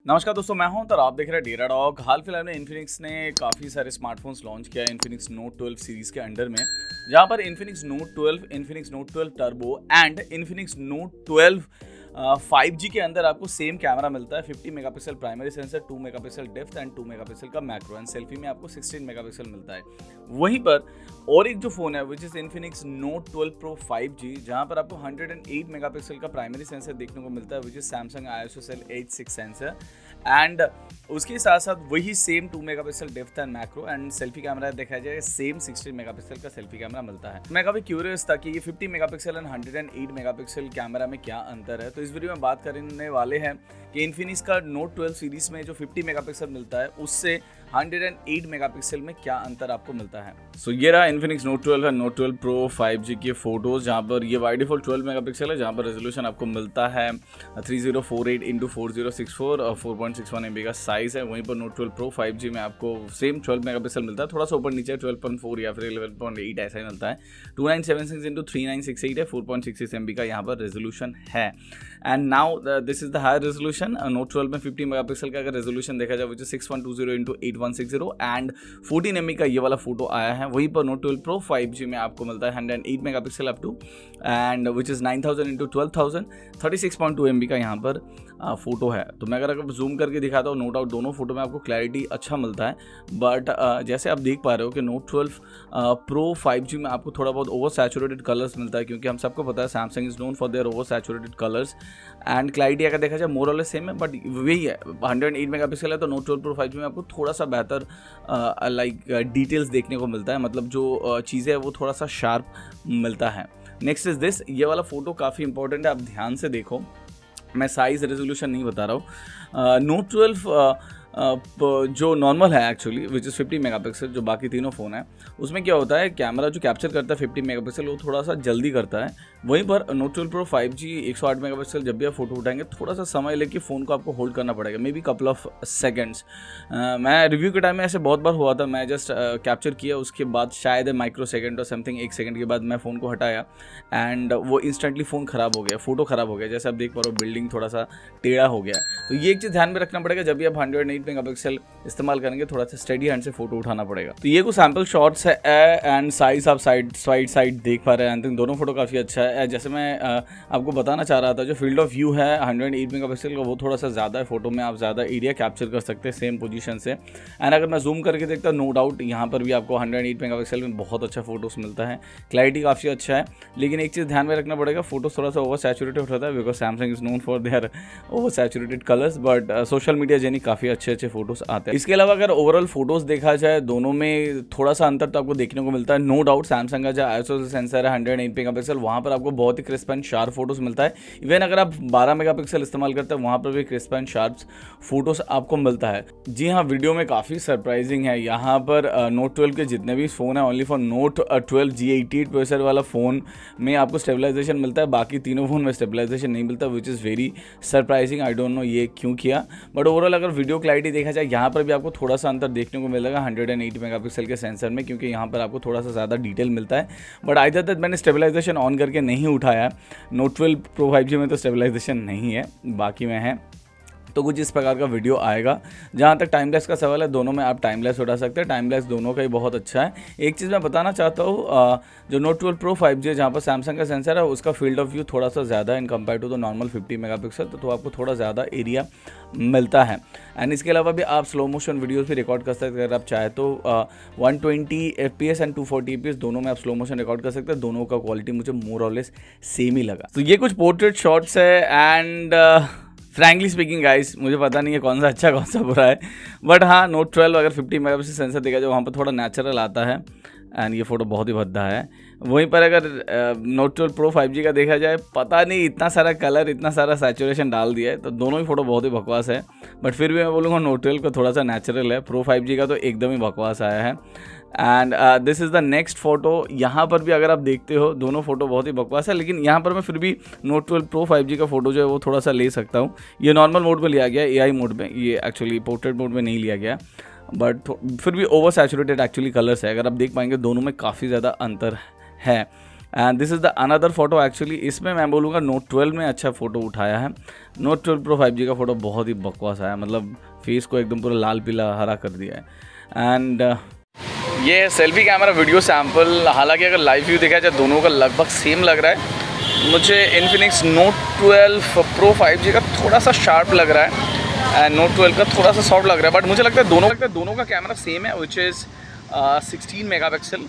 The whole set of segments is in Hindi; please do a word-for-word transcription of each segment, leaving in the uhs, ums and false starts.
नमस्कार दोस्तों, मैं हूं तो आप देख रहे हैं डेरा डॉग। हाल फिलहाल में इन्फिनिक्स ने काफ़ी सारे स्मार्टफोन्स लॉन्च किया है इन्फिनिक्स नोट ट्वेल्व सीरीज़ के अंडर में, जहां पर Infinix Note twelve, Infinix Note twelve turbo and Infinix Note twelve five G के अंदर आपको सेम कैमरा मिलता है। Fifty megapixel primary sensor, two megapixel depth and two megapixel का मैक्रो एंड सेल्फी में आपको सिक्सटीन मेगापिक्सल मिलता है। वहीं पर और एक जो फ़ोन है which is Infinix Note twelve Pro five G, जहाँ पर आपको वन हंड्रेड एट मेगापिक्सल का प्राइमरी सेंसर देखने को मिलता है which is Samsung I S O cell H six sensor and उसके साथ साथ वही same two megapixel depth and macro and selfie camera देखा जाए सेम सिक्सटीन मेगापिक्सल का सेल्फी कैमरा मिलता है। मैं काफ़ी क्यूरियस था कि ये fifty megapixel and one hundred eight megapixel camera में क्या अंतर है, तो इस वीडियो में बात करने वाले हैं कि इन्फिनिक्स का नोट ट्वेल्व सीरीज में जो फिफ्टी मेगापिक्सल मिलता है उससे वन हंड्रेड एट मेगापिक्सल में क्या अंतर आपको मिलता है। सो so, ये रहा इन्फिनिक्स नोट ट्वेल्व है Note twelve Pro five G के फोटोज़, जहाँ पर ये बाय डिफॉल्ट ट्वेल्व मेगापिक्सल है, जहाँ पर रेजोल्यूशन आपको मिलता है three zero four eight into four zero six four और four point six one M B का साइज़ है। वहीं पर Note twelve Pro five G में आपको सेम ट्वेल्व मेगापिक्सल मिलता है, थोड़ा सा ऊपर नीचे ट्वेल्व पॉइंट फोर या फिर इलेवन पॉइंट एट ऐसा ही मिलता है। Two nine seven six into three nine six eight है, four point six six M B का यहाँ पर रेजोल्यूशन है। And now this is the higher resolution. Note twelve में फिफ्टी मेगापिक्सल का अगर रेजोल्यूशन देखा जाए which is six one two zero into eight one six zero and fourteen M B का ये वाला फोटो आया है। वहीं पर Note twelve Pro five G में आपको मिलता है hundred eight megapixel up to and which is nine thousand into twelve thousand, thirty six point two M B का यहाँ पर आ, फोटो है। तो मैं अगर अगर जूम करके दिखाता हूँ, नो डाउट दोनों फोटो में आपको क्लैरिटी अच्छा मिलता है, बट जैसे आप देख पा रहे हो कि Note twelve Pro five G में आपको थोड़ा बहुत ओवर सैचुरेटेड कलर्स मिलता है, क्योंकि हम सबको पता है Samsung is known for their over saturated colours and clarity अगर देखा जाए मोर और लेस सेम है, बट वही है वन हंड्रेड एट मेगापिक्सल है तो Note twelve Pro five G में आपको थोड़ा सा बेहतर लाइक डिटेल्स देखने को मिलता है, मतलब जो चीज़ें है वो थोड़ा सा शार्प मिलता है। नेक्स्ट इज दिस, ये वाला फोटो काफ़ी इंपॉर्टेंट है, आप ध्यान से देखो, मैं साइज़ रेजोल्यूशन नहीं बता रहा हूँ। नोट ट्वेल्व जो नॉर्मल है actually which is fifty megapixel, जो बाकी तीनों फ़ोन है उसमें क्या होता है कैमरा जो कैप्चर करता है फिफ्टी मेगापिक्सल वो थोड़ा सा जल्दी करता है। वहीं पर Note twelve Pro five G one hundred eight megapixel जब भी आप फोटो उठाएंगे थोड़ा सा समय लेके फ़ोन को आपको होल्ड करना पड़ेगा, maybe couple of seconds. मैं रिव्यू के टाइम में ऐसे बहुत बार हुआ था, मैं जस्ट कैप्चर किया, उसके बाद शायद माइक्रो सेकेंड और समथिंग एक सेकेंड के बाद मैं फ़ोन को हटाया एंड वो इंस्टेंटली फ़ोन ख़राब हो गया, फोटो ख़राब हो गया। जैसे आप देख पा रहे हो बिल्डिंग थोड़ा सा टेढ़ा हो गया है। तो ये एक चीज़ ध्यान में रखना पड़ेगा, जब भी आप हंड्रेड एट मेगापिक्सल इस्तेमाल करेंगे थोड़ा सा स्टडी हैंड से फोटो उठाना पड़ेगा। तो ये कुछ सैम्पल शॉट्स है एंड साइज आप साइड साइड साइड देख पा रहे हैं, आई थिंक दोनों फोटो काफ़ी अच्छा है। जैसे मैं आपको बताना चाह रहा था, जो फील्ड ऑफ व्यू है हंड्रेड एट मेगापिक्सल का वो थोड़ा सा ज़्यादा है, फोटो में आप ज़्यादा एरिया कैप्चर कर सकते हैं सेम पोजीशन से। एंड अगर मैं जूम करके देखता हूँ, नो डाउट यहाँ पर भी आपको हंड्रेड एट मेगापिक्सल में बहुत अच्छा फोटोस मिलता है, क्लैरिटी काफ़ी अच्छा है। लेकिन एक चीज़ ध्यान में रखना पड़ेगा, फोटो थोड़ा सा ओवर सैचुरेटेड होता है because Samsung is known for their over saturated colours, but social media जैनी काफ़ी अच्छे अच्छे फोटोज आते हैं। इसके अलावा अगर ओवरऑल फोटोज देखा जाए दोनों में थोड़ा सा अंतर तो आपको देखने को मिलता है। नो डाउट सैमसंग का जो आई एस ओ सेंसर है हंड्रेड एट मेगापिक्सल वहाँ पर आपको बहुत ही क्रिस्प एंड शार्प फोटोज मिलता है। इवन अगर आप बारह मेगापिक्सल इस्तेमाल करते हैं वहाँ पर भी क्रिस्प एंड शार्प फोटोज आपको मिलता है। जी हाँ, वीडियो में काफ़ी सरप्राइजिंग है, यहाँ पर नोट ट्वेल्व के जितने भी फ़ोन है only for Note twelve G eighty eight processor वाला फ़ोन में आपको स्टेबलाइजेशन मिलता है, बाकी तीनों फ़ोन में स्टेबलाइजेशन नहीं मिलता, which is very surprising. I don't know ये क्यों किया, बट ओवरऑल अगर वीडियो क्लैरिटी देखा जाए यहाँ पर भी आपको थोड़ा सा अंतर देखने को मिलेगा हंड्रेड एट मेगापिक्सल के सेंसर में, क्योंकि यहाँ पर आपको थोड़ा सा ज़्यादा डिटेल मिलता है। बट आइदर दैट मैंने स्टेबलाइजेशन ऑन करके नहीं उठाया, Note twelve Pro five G में तो स्टेबलाइजेशन नहीं है, बाकी में है। तो कुछ इस प्रकार का वीडियो आएगा। जहाँ तक टाइमलेस का सवाल है, दोनों में आप टाइमलेस उठा सकते हैं, टाइमलेस दोनों का ही बहुत अच्छा है। एक चीज़ मैं बताना चाहता हूँ, जो Note twelve Pro five G है जहाँ पर सैमसंग का सेंसर है उसका फील्ड ऑफ व्यू थोड़ा सा ज़्यादा है in compare to the normal fifty megapixel, तो, तो आपको थोड़ा ज़्यादा एरिया मिलता है। एंड इसके अलावा भी आप स्लो मोशन वीडियोस भी रिकॉर्ड कर सकते हैं अगर आप चाहे तो। One twenty F P S and two forty F P S दोनों में आप स्लो मोशन रिकॉर्ड कर सकते हैं, दोनों का क्वालिटी मुझे मोर और लेस सेम ही लगा। तो ये कुछ पोर्ट्रेट शॉट्स है एंड फ्रैंकली स्पीकिंग गाइस मुझे पता नहीं है कौन सा अच्छा कौन सा बुरा है, बट हाँ नोट ट्वेल्व अगर फिफ्टी मेगापिक्सल सेंसर देखा जाए वहाँ पर थोड़ा नेचुरल आता है एंड ये फ़ोटो बहुत ही भद्दा है। वहीं पर अगर Note twelve Pro five G का देखा जाए, पता नहीं इतना सारा कलर इतना सारा सैचुरेशन डाल दिया है, तो दोनों ही फ़ोटो बहुत ही बकवास है। बट फिर भी मैं बोलूँगा नोट ट्वेल्व का थोड़ा सा नेचुरल है, प्रो फाइव जी का तो एकदम ही बकवास आया है। And this is the next photo. यहाँ पर भी अगर आप देखते हो दोनों फोटो बहुत ही बकवास है, लेकिन यहाँ पर मैं फिर भी Note twelve Pro five G का फोटो जो है वो थोड़ा सा ले सकता हूँ। ये नॉर्मल मोड में लिया गया, ए आई मोड में, ये एक्चुअली पोर्ट्रेट मोड में नहीं लिया गया, बट फिर भी ओवर सैचुरेटेड एक्चुअली कलर्स है। अगर आप देख पाएंगे दोनों में काफ़ी ज़्यादा अंतर है। And this is the another photo actually. इसमें मैं बोलूँगा नोट ट्वेल्व में अच्छा फ़ोटो उठाया है। Note twelve Pro five G का फ़ोटो बहुत ही बकवास आया, मतलब फेस को एकदम पूरा लाल पीला हरा कर दिया है। एंड uh, ये सेल्फी कैमरा वीडियो सैम्पल, हालांकि अगर लाइव व्यू देखा जाए दोनों का लगभग सेम लग रहा है। मुझे Infinix Note twelve Pro five G का थोड़ा सा शार्प लग रहा है एंड नोट ट्वेल्व का थोड़ा सा सॉफ्ट लग रहा है, बट मुझे लगता है दोनों लगता है दोनों का कैमरा सेम है, which is sixteen mega pixel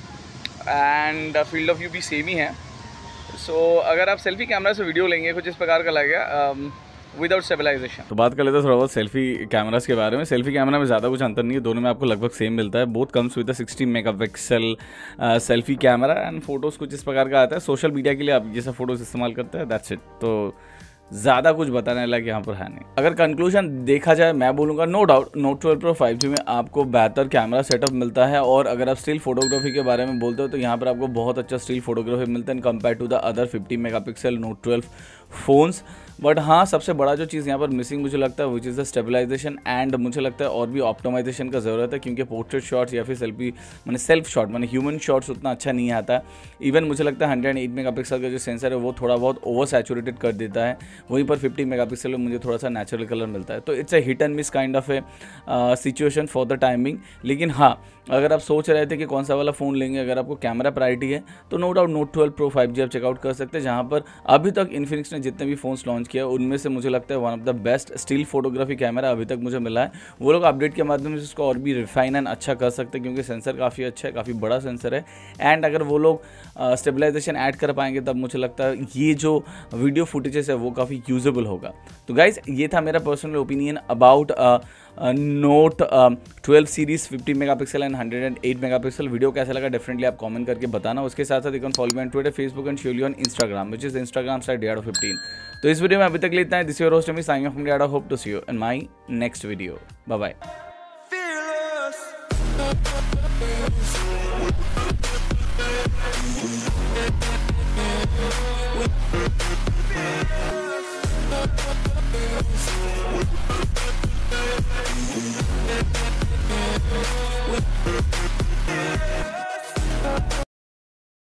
and field of view भी सेम ही है। सो so, अगर आप सेल्फी कैमरा से वीडियो लेंगे कुछ इस प्रकार का लगेगा विदाउट स्टेबलाइजेशन। तो बात कर लेते हैं थोड़ा बहुत सेल्फी कैमरास के बारे में। सेल्फी कैमरा में ज़्यादा कुछ अंतर नहीं है, दोनों में आपको लगभग सेम मिलता है। Both comes with sixteen mega pixel selfie camera and photos कुछ इस प्रकार का आता है। सोशल मीडिया के लिए आप ये सब फोटोज़ इस्तेमाल करते हैं, दैट्स इट। तो ज़्यादा कुछ बताने लगे यहाँ पर है नहीं। अगर कंक्लूजन देखा जाए मैं बोलूँगा no doubt Note twelve Pro five G में आपको बेहतर कैमरा सेटअप मिलता है, और अगर आप स्टिल फोटोग्राफी के बारे में बोलते हो तो यहाँ पर आपको बहुत अच्छा स्टिल फोटोग्राफी मिलता है compare to the other fifty mega pixel Note twelve phones. But हाँ, सबसे बड़ा जो चीज़ यहाँ पर मिसिंग मुझे लगता है which is the stabilisation, and मुझे लगता है और भी ऑप्टिमाइजेशन का ज़रूरत है, क्योंकि पोर्ट्रेट शॉट्स या फिर सेल्फी मैंने सेल्फ शॉट मैंने ह्यूमन शॉट्स उतना अच्छा नहीं आता है। इवन मुझे लगता है हंड्रेड एट मेगा पिक्सल का जो सेंसर है वो थोड़ा बहुत ओवर सैचुरेटेड कर देता है, वहीं पर फिफ्टी मेगा पिक्सल में मुझे थोड़ा सा नेचुरल कलर मिलता है। तो it's a hit and miss kind of a situation for the timing. लेकिन हाँ, अगर आप सोच रहे थे कि कौन सा वाला फ़ोन लेंगे, अगर आपको कैमरा प्रायोरिटी है तो no doubt Note twelve Pro five G आप चेकआउट कर सकते हैं, जहाँ पर अभी तक इन्फिनिक्स ने जितने भी फ़ोन्स लॉन्च किया उनमें से मुझे लगता है one of the best still photography camera अभी तक मुझे मिला है। वो लोग अपडेट के माध्यम से इसको और भी रिफाइन एंड अच्छा कर सकते हैं, क्योंकि सेंसर काफ़ी अच्छा है, काफ़ी बड़ा सेंसर है। एंड अगर वो लोग स्टेबलाइजेशन ऐड कर पाएंगे तब मुझे लगता है ये जो वीडियो फुटेजेस है वो काफ़ी यूजेबल होगा। तो गाइज ये था मेरा personal opinion about Note twelve series fifty mega pixel and hundred and eight mega pixel. Video कैसा लगा डेफिनेटली आप कमेंट करके बताना। उसके साथ साथ you can follow me on Twitter, Facebook and surely on Instagram which is Instagram site Diado fifteen. तो इस वीडियो में अभी तक लिए इतना है। This your host Ami signing off from Diado. Hope to see you in my next video. Bye bye.